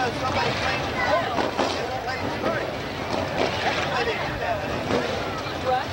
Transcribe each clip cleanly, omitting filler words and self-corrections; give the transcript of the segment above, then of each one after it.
somebody claims it's full. They won't let it start. That's the way they do that. What?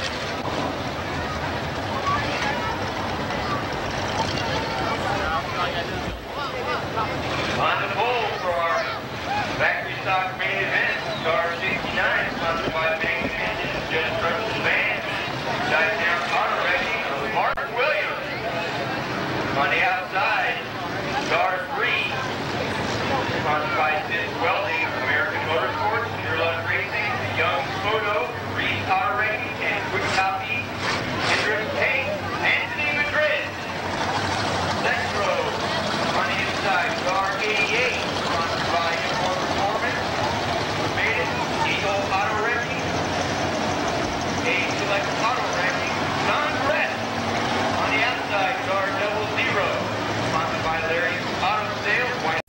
On the pole for our factory stock main event, Star 69, sponsored by Manzanita, just from the van, dive down auto wrecking of Mark Williams. On the outside, Star 3, sponsored by Sid Welding, American Motorsports, Interlux Racing, Young Photo, Reed Auto Wrecking, and Quick Copy, Hendrick Tank, Anthony Madrid. Next row, on the inside, Star 88, sponsored by Uniform Performance, Made It, Eagle Auto Wrecking, A Select Auto Wrecking, Don Brett. On the outside, Star 00, sponsored by Larry's Auto Sales, White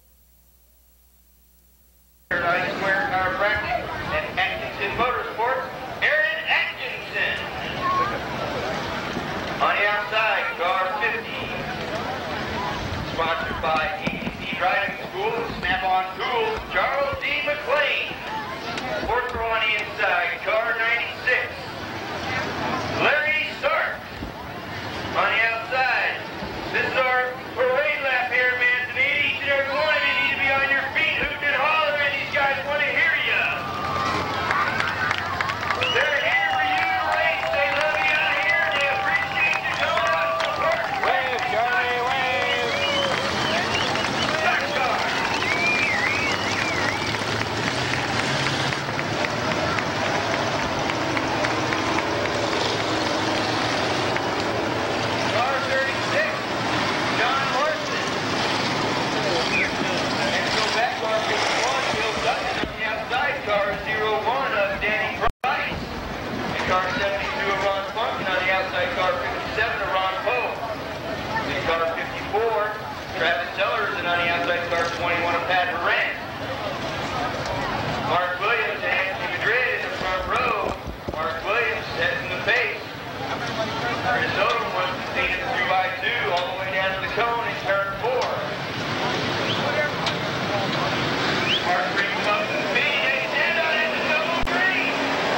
Paradise Square Chiropractic, and Atkinson Motorsports, Aaron Atkinson. On the outside, Star 50, sponsored by EDC Driving School and Snap-on Tools, Charles D. McLane. Fourth row on the inside, car 96, Larry Stark. On the outside, this is our parade lap here, Manzanita. Each and every one of you need to be on your feet, hooting and hollering. These guys want to hear you. They're here for you to race. They love you out here. They appreciate you coming out and supporting. Wave, Charlie, wave. Start car. Car 36, John Morrison. Next go back, car 51, Bill Dutton. On the outside, car 01 of Danny Price. And car 72 of Ron Funk. And on the outside, car 57 of Ron Poe. And car 54, Travis Sellers. And on the outside, car 21 of Pat Moran. Mark Williams and Anthony Madrid in the front row. Mark Williams setting the pace. Chris Odom was seen at 2x2 all the way down to the cone in turn 4. Mark brings up the speed. They stand on into double green.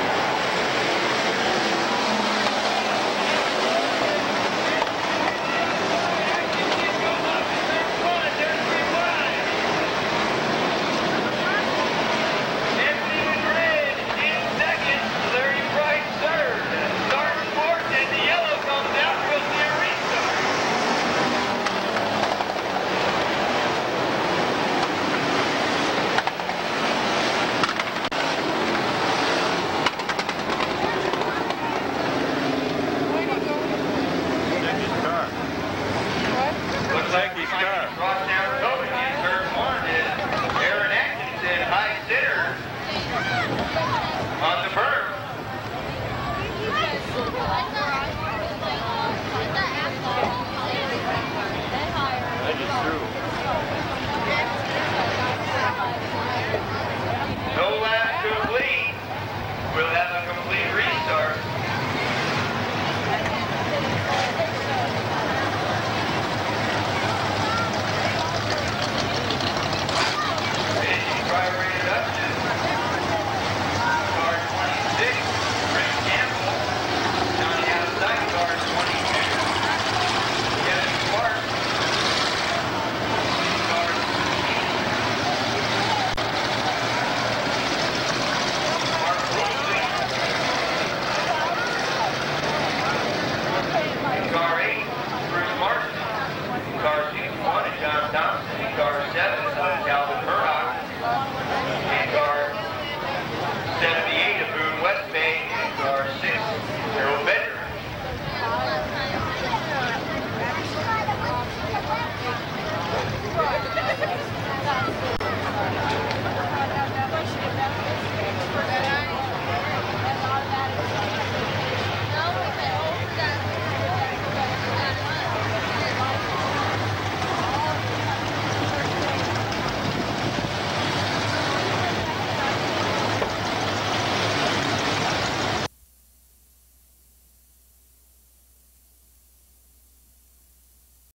Goes up in turn 1 at turn 3 wide. Anthony Madrid in second. Larry Price third. Start fourth, and the yellow comes out and goes to a restart. Looks like he's crossed down Kobe in turn 1 is Aaron Atkinson, high center on the berm. I just threw. No lap complete. We'll have a complete restart. Finishing driver introduction. Car 26, Rick Campbell. On the outside, car 22, Kevin Clark. Car 16, Mark Wilson. Car 8, Bruce Marston. Car 61 is John Thompson.